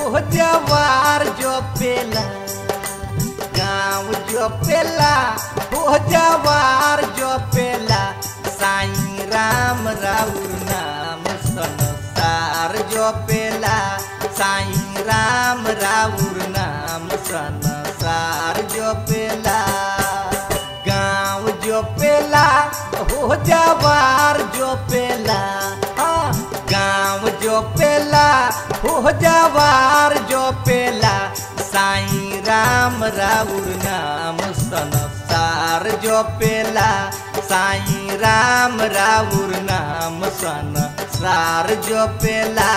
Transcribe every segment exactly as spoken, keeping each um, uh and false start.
हो जवार जो पेला गाँव जो पेला हो जवार जो पेला साईं राम राउर नाम संसार जो पेला साईं राम राउर नाम संसार जो पेला गाँव जो पेला हो जवार जो पेला हाँ गाँव जो पेला हो जवार जो पेला साईं राम राउर नाम संसार जो पेला साईं राम राउर नाम संसार जो पेला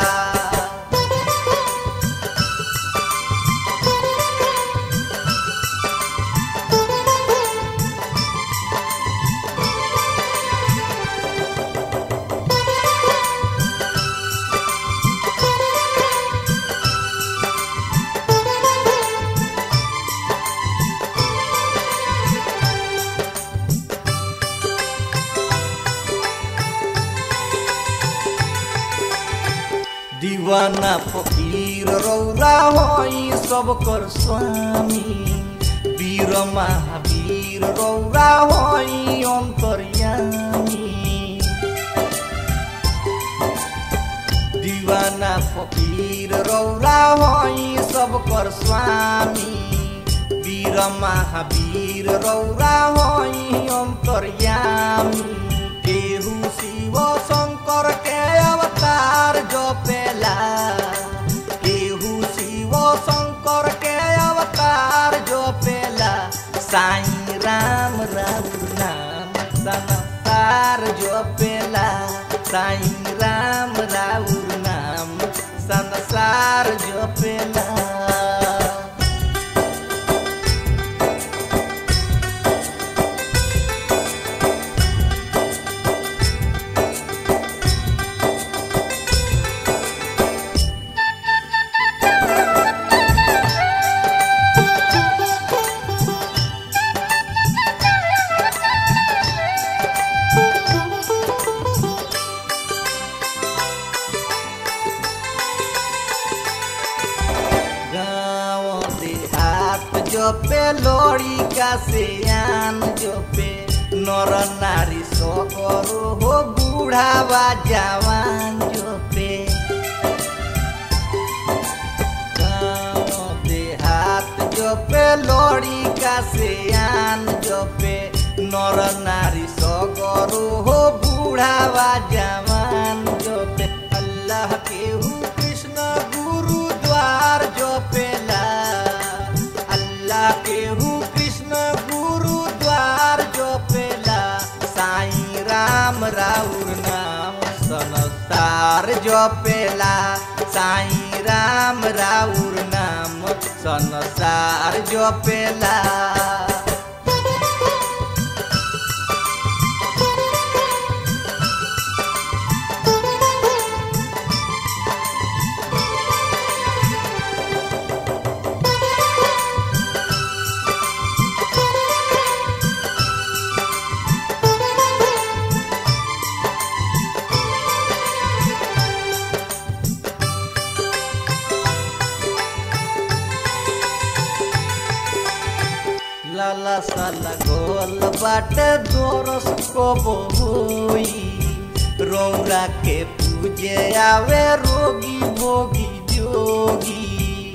दीवाना फकीर रौरा होई सब कर स्वामी वीर महावीर रौरा होई अंतर्यामी दीवाना फकीर रौरा होई सब कर स्वामी वीर महावीर रौरा होई अंतर्यामी केहू शिव शंकर के अवतार जो पेला केहू शिव शंकर के अवतार जो पेला साईं राम राउर नाम संसार जो पेला साईं राम राउर नाम संसार जो पेला जो पे लोड़ी का सियान जो पे नर नारी सकरो हो बूढ़ावा जवान जो पे गाँव देहात जो पे लोड़ी का सियान जो पे नर नारी सकरो हो बूढ़ावा जवान जो पे अल्लाह के हूँ कृष्ण गुरुद्वार जो पेला केहू कृष्ण गुरुद्वार जो पेला साईं राम राउर नाम संसार जो पेला साईं राम राउर नाम संसार जो पेला लाला साला गोल बाटे दोरस को बोई रौरा के पूजे आवे रोगी भोगी जोगी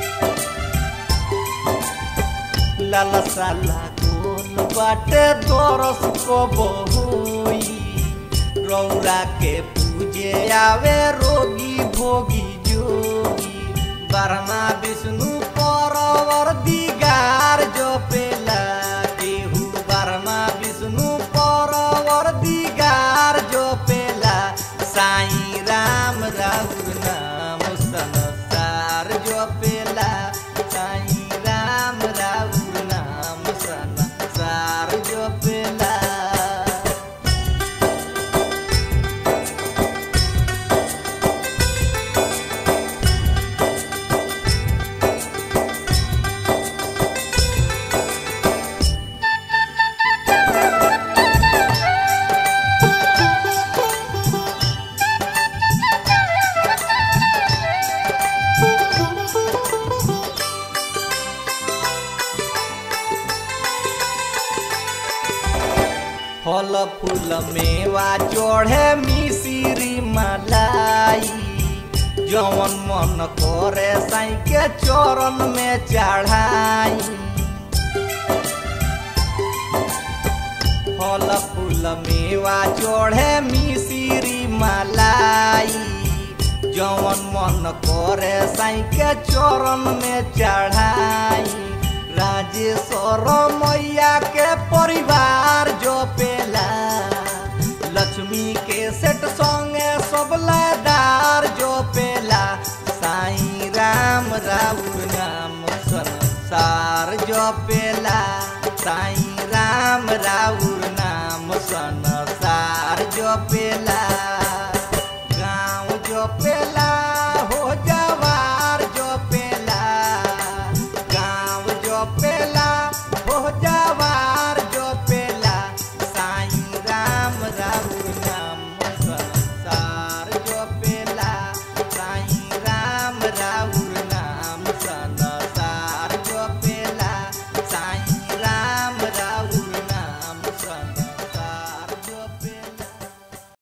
लाला साला गोल बाटे दोरस को बोई रौरा के पूजे आवे रोगी भोगी जोगी ब्रह्मा विष्णु परवर दिगार जो पेला केहू ब्रह्मा विष्णु परवर दिगार जो पेला साईं राम राउर नाम संसार जो पेला साईं राम राउर नाम संसार जो पेला फल फूल मेवा चढ़े मिसिरी मलाई जवन मन करे साईं के चरण में चढ़ाई फल फूल मेवा चढ़े मिसिरी मलाई जवन मन करे साईं के चरण में चढ़ाई राजेश्वर मैया के परिवार जो पेला लक्ष्मी के सेठ संग